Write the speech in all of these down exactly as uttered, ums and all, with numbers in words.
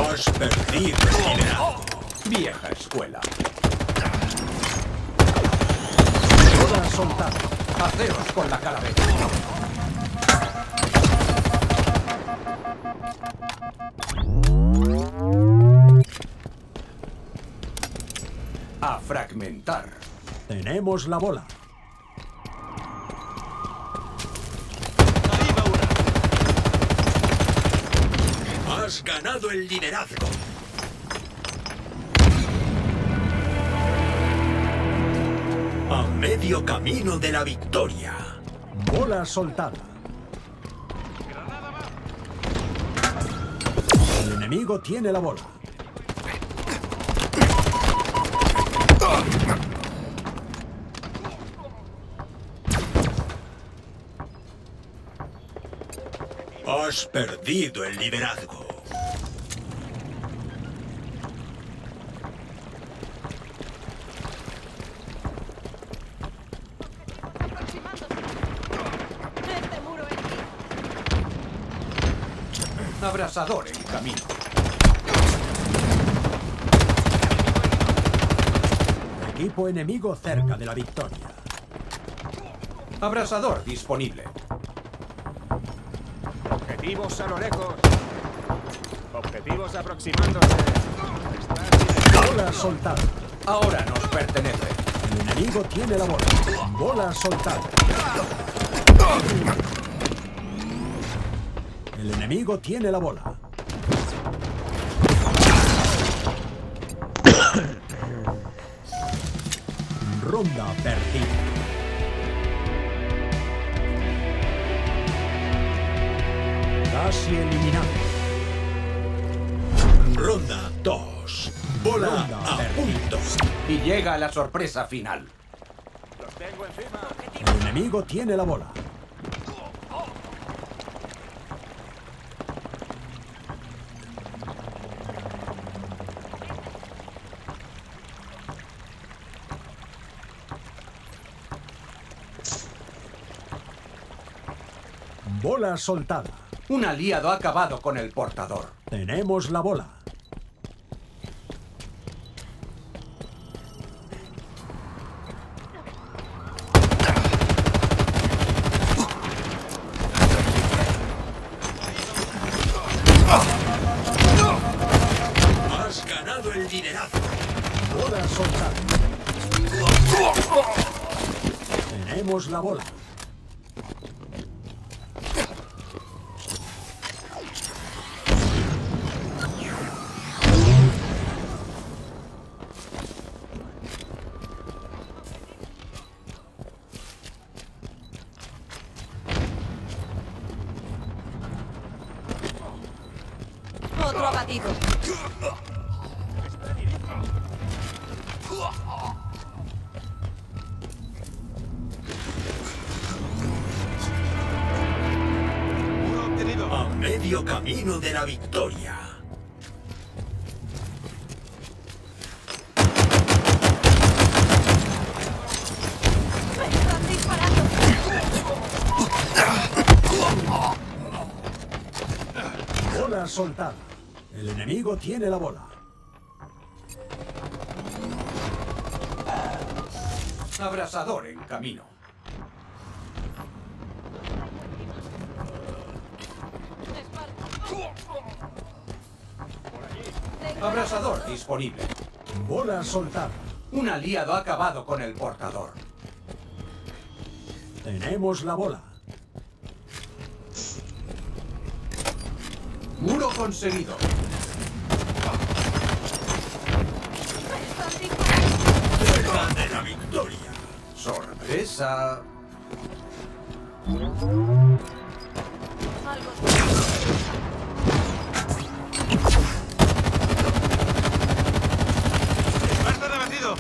Has perdido el liderazgo. Vieja escuela. Bola soltada. Haceos con la calavera. A fragmentar. Tenemos la bola. Ahí va una. Has ganado el liderazgo. A medio camino de la victoria. Bola soltada. El enemigo tiene la bola. Has perdido el liderazgo. Abrasador en camino. Equipo enemigo cerca de la victoria. Abrasador disponible. Objetivos a lo lejos. Objetivos aproximándose. Bola soltada. Ahora nos pertenece. El enemigo tiene la bola. Bola soltada. El enemigo tiene la bola. Ronda perdida. Casi eliminado. Ronda dos. Bola Ronda a perdida. punto. Y llega la sorpresa final. Los tengo encima. El enemigo tiene la bola. Bola soltada. Un aliado ha acabado con el portador. Tenemos la bola. Has ganado el liderazgo. Bola soltada. Tenemos la bola. Otro abatido. A medio camino de la victoria. ¡Me están disparando! Bola soltada. El enemigo tiene la bola. Abrasador en camino. Abrasador disponible. Bola soltada. Un aliado ha acabado con el portador. Tenemos la bola. Muro conseguido. Cerca de la victoria. Sorpresa. Algo. ¡Basta abatido!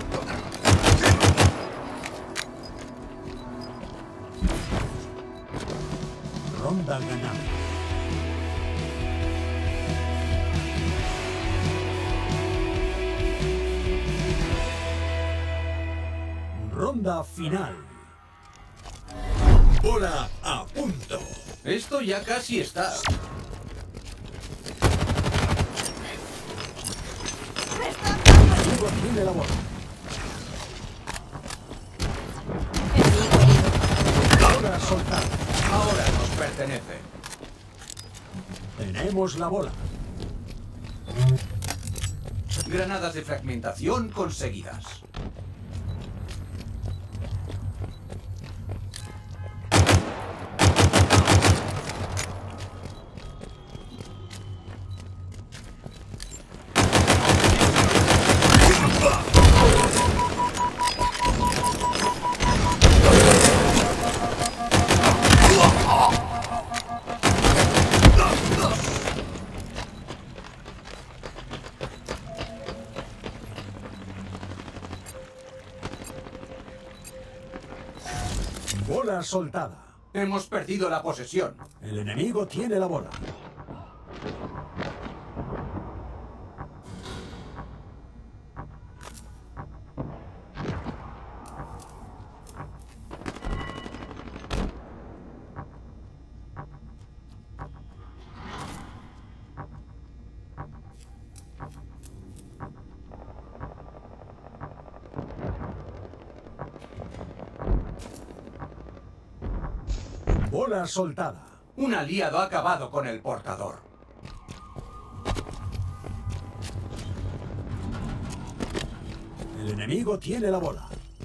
Ronda ganada. Ronda final. Bola a punto. Esto ya casi está. tiene la bola. Enemigo herido. Bola soltada. Ahora nos pertenece. Tenemos la bola. Granadas de fragmentación conseguidas. Bola soltada. Hemos perdido la posesión. El enemigo tiene la bola. Bola soltada. Un aliado ha acabado con el portador. El enemigo tiene la bola.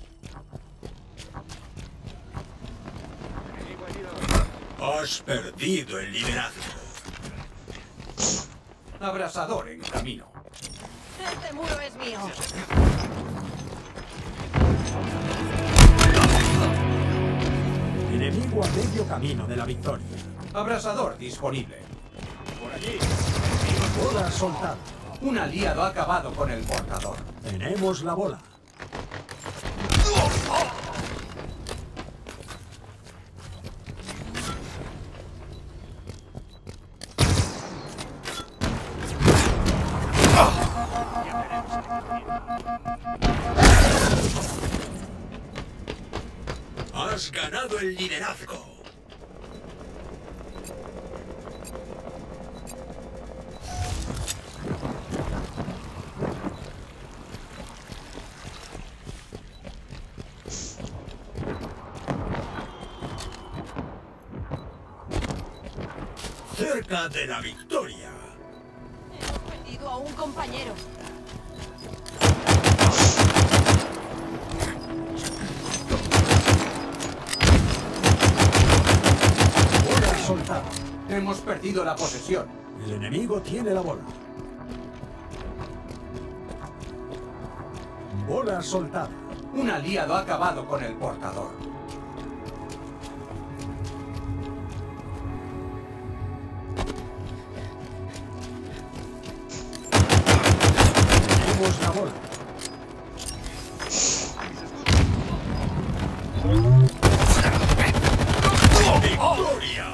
Enemigo herido. Has perdido el liderazgo. Abrasador en camino. Este muro es mío. Enemigo a medio camino de la victoria. Abrasador disponible. Por allí. Bola soltada. Un aliado ha acabado con el portador. Tenemos la bola. Has ganado el liderazgo. Cerca de la victoria. Hemos perdido a un compañero. Bola soltada. Hemos perdido la posesión. El enemigo tiene la bola. Bola soltada. Un aliado ha acabado con el portador. Tenemos la bola. ¡Victoria!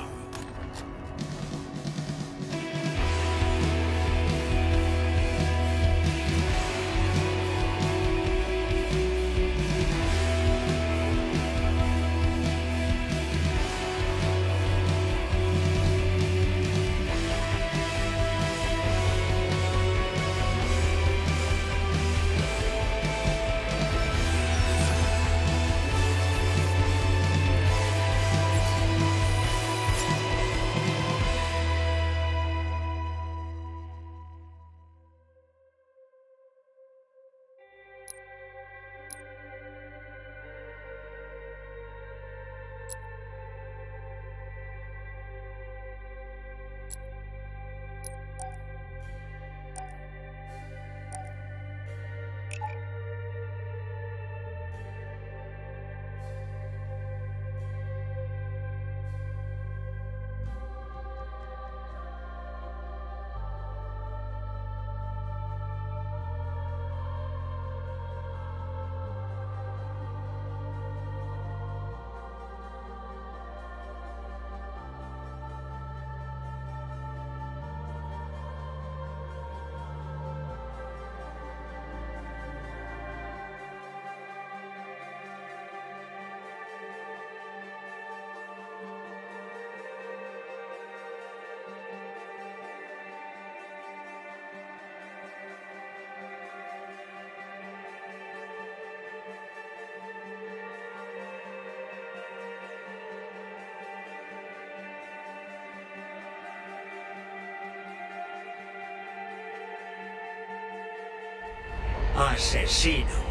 Asesino.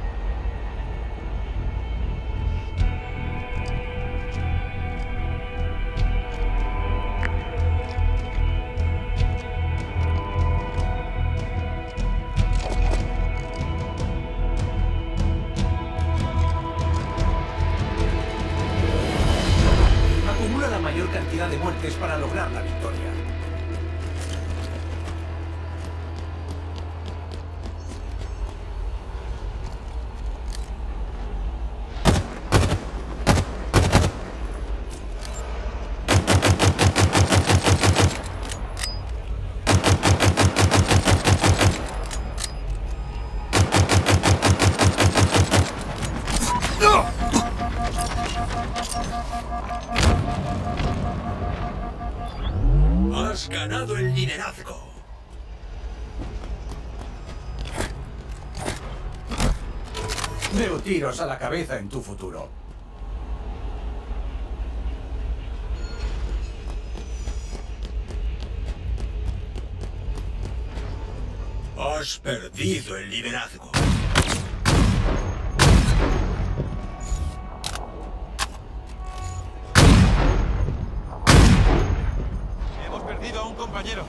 Acumula la mayor cantidad de muertes para lograr la victoria. Has ganado el liderazgo. Veo tiros a la cabeza en tu futuro. Has perdido el liderazgo. Hemos perdido a un compañero.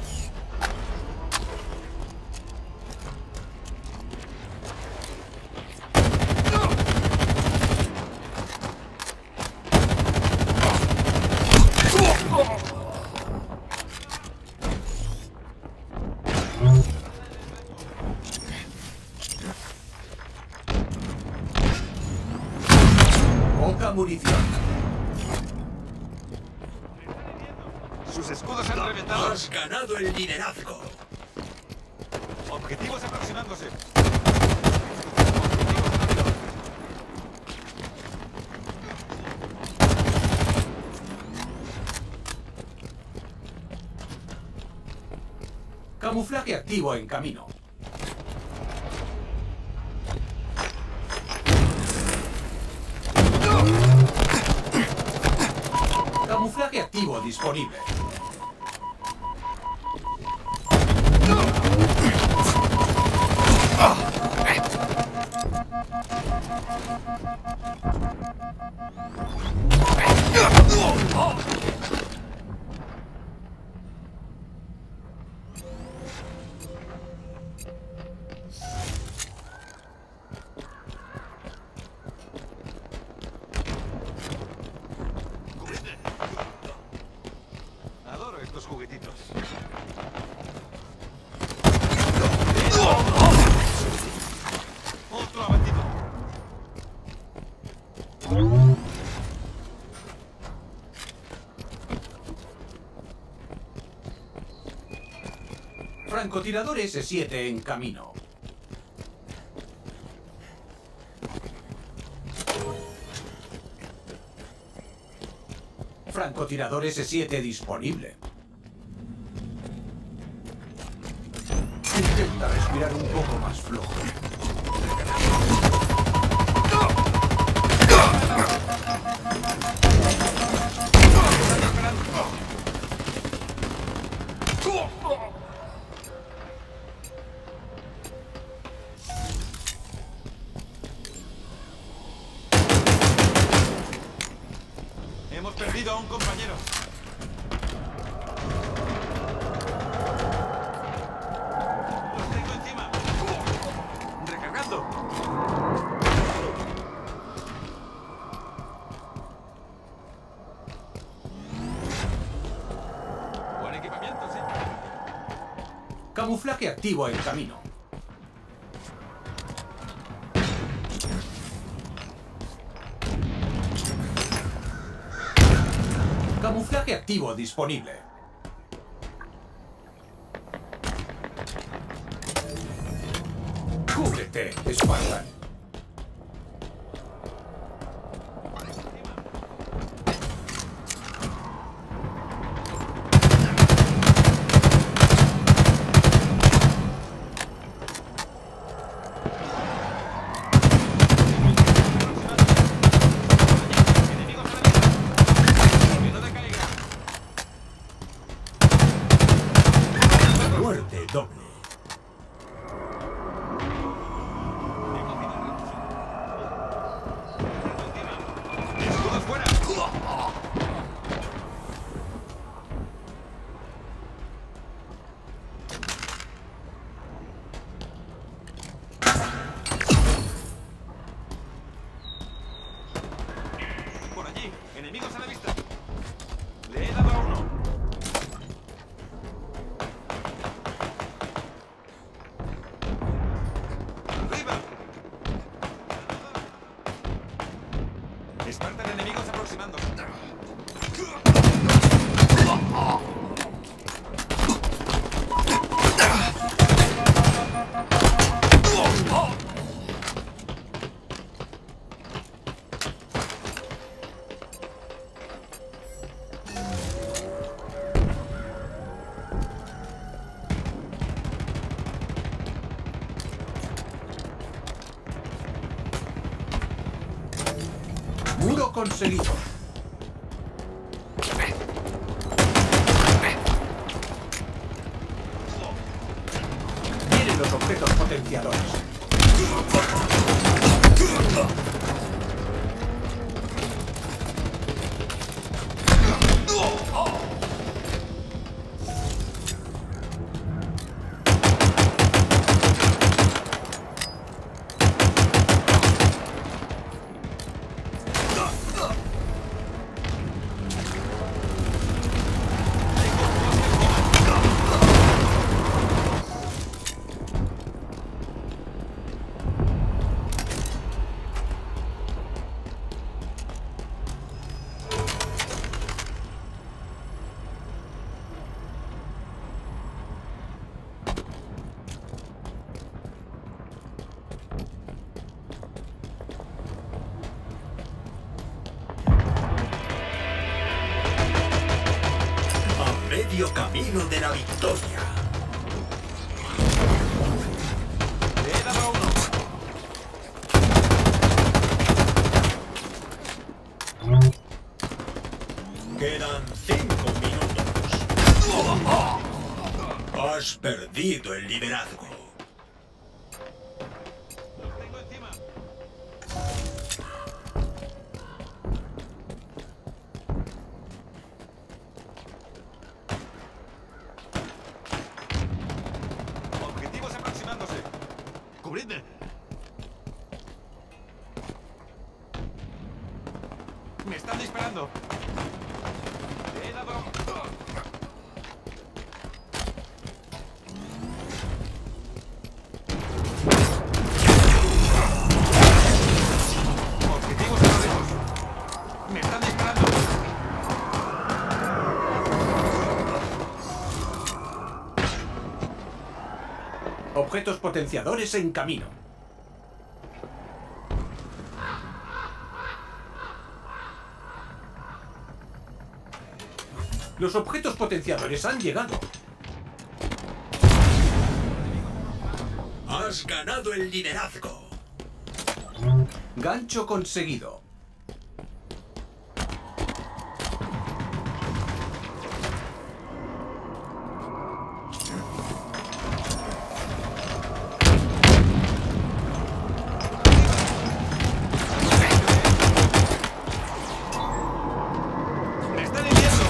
Poca munición. Sus escudos han reventado. Has ganado el liderazgo. Objetivos aproximándose. Camuflaje activo en camino. Camuflaje activo disponible. Adoro estos juguetitos. Otro abatido. Francotirador ese siete en camino. Francotirador ese siete disponible. Intenta respirar un poco más flojo. Hemos perdido a un compañero. Los tengo encima. Recargando. Buen equipamiento, sí. Camuflaje activo en camino. Camuflaje activo disponible. Cúbrete, Spartan. Muerte doble. Espartan enemigos aproximándose. Muro conseguido. Tienen los objetos potenciadores. Medio camino de la victoria. Le he dado a uno. Quedan cinco minutos. Has perdido el liderazgo. Los tengo encima. Objetivos aproximándose. ¡Cubridme! ¡Me están disparando! Le he dado... Objetivos a lo lejos. ¡Me están disparando! Objetos potenciadores en camino. Los objetos potenciadores han llegado. Has ganado el liderazgo. Gancho conseguido. ¡Me están hiriendo!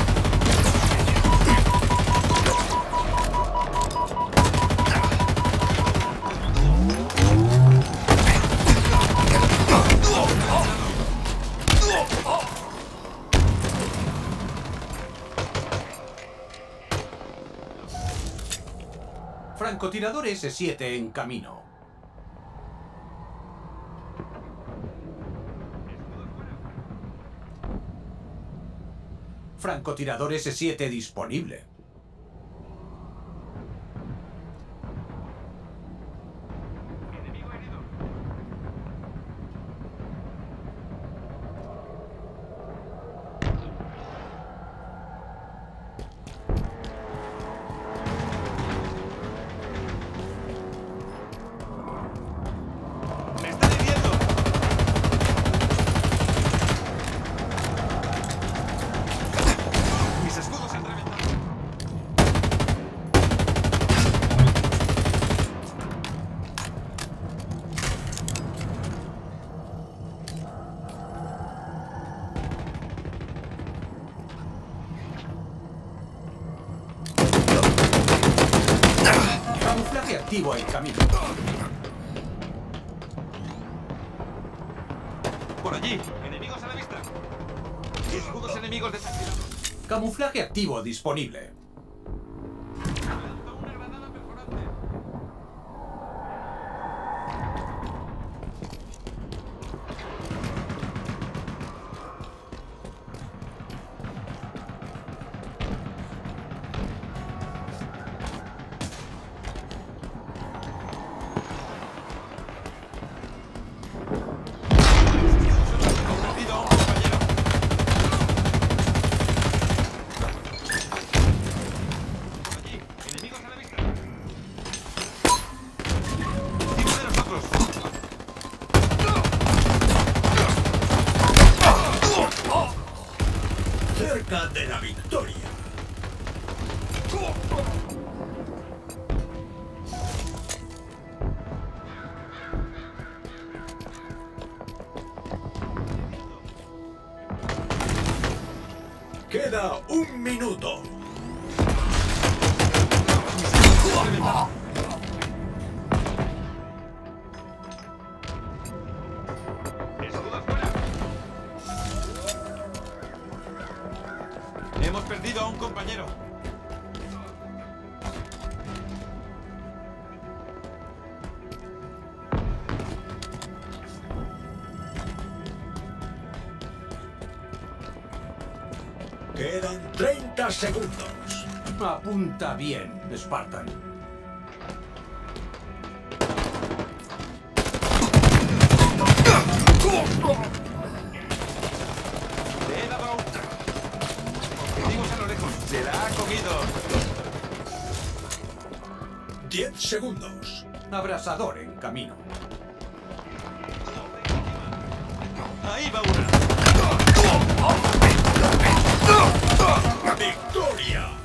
Francotirador ese siete en camino. Francotirador ese siete disponible. Enemigo herido. ¡Me están hiriendo! Mis escudos se han reventado. Camuflaje activo en camino. Por allí, enemigos a la vista. Escudos enemigos desactivados. Camuflaje activo disponible. Lanzo una granada perforante. Queda un minuto. Escudo fuera. Hemos perdido a un compañero. Quedan treinta segundos. Apunta bien, Spartan. Le he dado a un... Objetivos a lo lejos. Se la ha comido. diez segundos. Abrasador en camino. Ahí va una. ¡Victoria!